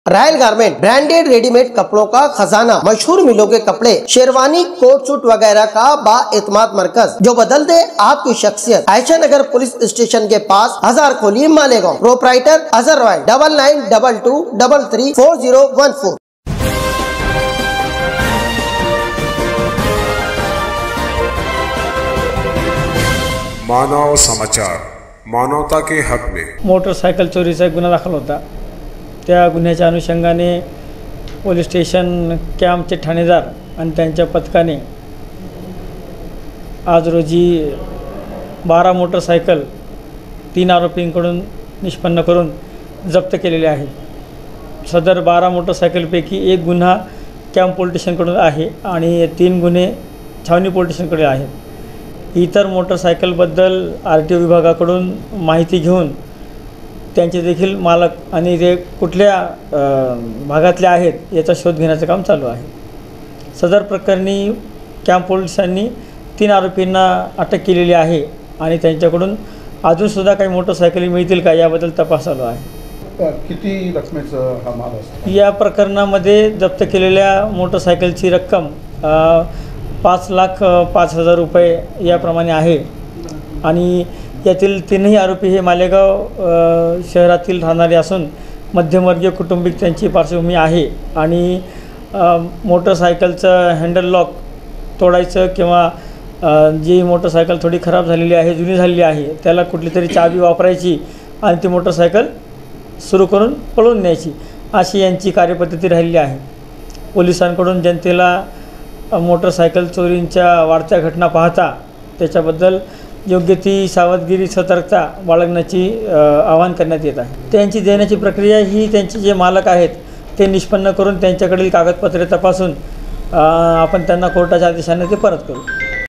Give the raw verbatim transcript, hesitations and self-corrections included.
Royal garment branded readymade कपड़ों का खजाना, मशहूर मिलों के कपड़े, शेरवानी, कोट सूट वगैरह का बाएतमाद मरकज जो बदल दे आपकी शख्सियत। आयशा नगर पुलिस स्टेशन के पास, Hazar Kholi, Malegaon. Proprietor Azhar Royal, double nine double two double three four zero one four. Manav Samachar, मानवता के हक में। मोटरसायकल चोरीचा गुन्हा दाखल होता। त्या गुन्ह्याच्या अनुषंगाने पोलीस स्टेशन कॅम्पचे ठाणेदार आणि त्यांच्या पथकाने आज रोजी बारा मोटरसायकल तीन आरोपींकडून निष्पन्न करून जप्त केलेले आहेत। सदर बारा मोटरसायकलपैकी एक गुन्हा कॅम्प पोलीस स्टेशनकडून आहे आणि तीन गुन्हे छावणी पोलीस स्टेशनकडे आहेत। इतर मोटरसायकलबद्दल आर टी ओ विभागाकडून माहिती घेऊन त्यांचे देखील मालक आणि ते कुठल्या भागातले आहेत याचा शोध घेण्याचं काम चालू आहे। सदर प्रकरणी कॅम्प पोलिसांनी तीन आरोपींना अटक केलेली आहे आणि त्यांच्याकडून अजूनसुद्धा काही मोटरसायकली मिळतील का याबद्दल तपास चालू आहे। किती रकमेचं हा माल असतो? या प्रकरणामध्ये जप्त केलेल्या मोटरसायकलची रक्कम पाच लाख पाच हजार रुपये याप्रमाणे आहे आणि यातील तीनही आरोपी हे मालेगाव शहरातील राहणारे असून मध्यमवर्गीय कुटुंबिक त्यांची पार्श्वभूमी आहे आणि मोटरसायकलचं हँडल लॉक तोडायचं किंवा जी मोटरसायकल थोडी खराब झालेली आहे, जुनी झालेली आहे, त्याला कुठली तरी चाबी वापरायची आणि ती मोटरसायकल सुरू करून पळून न्यायची, अशी यांची कार्यपद्धती राहिली आहे। पोलिसांकडून जनतेला मोटरसायकल चोरींच्या वाढत्या घटना पाहता त्याच्याबद्दल योग्य ती सावधगिरी, सतर्कता बाळगण्याची आवाहन करण्यात येत आहे। त्यांची देण्याची प्रक्रिया ही त्यांचे जे मालक आहेत ते निष्पन्न करून त्यांच्याकडील कागदपत्रे तपासून आपण त्यांना कोर्टाच्या आदेशाने ते परत करू।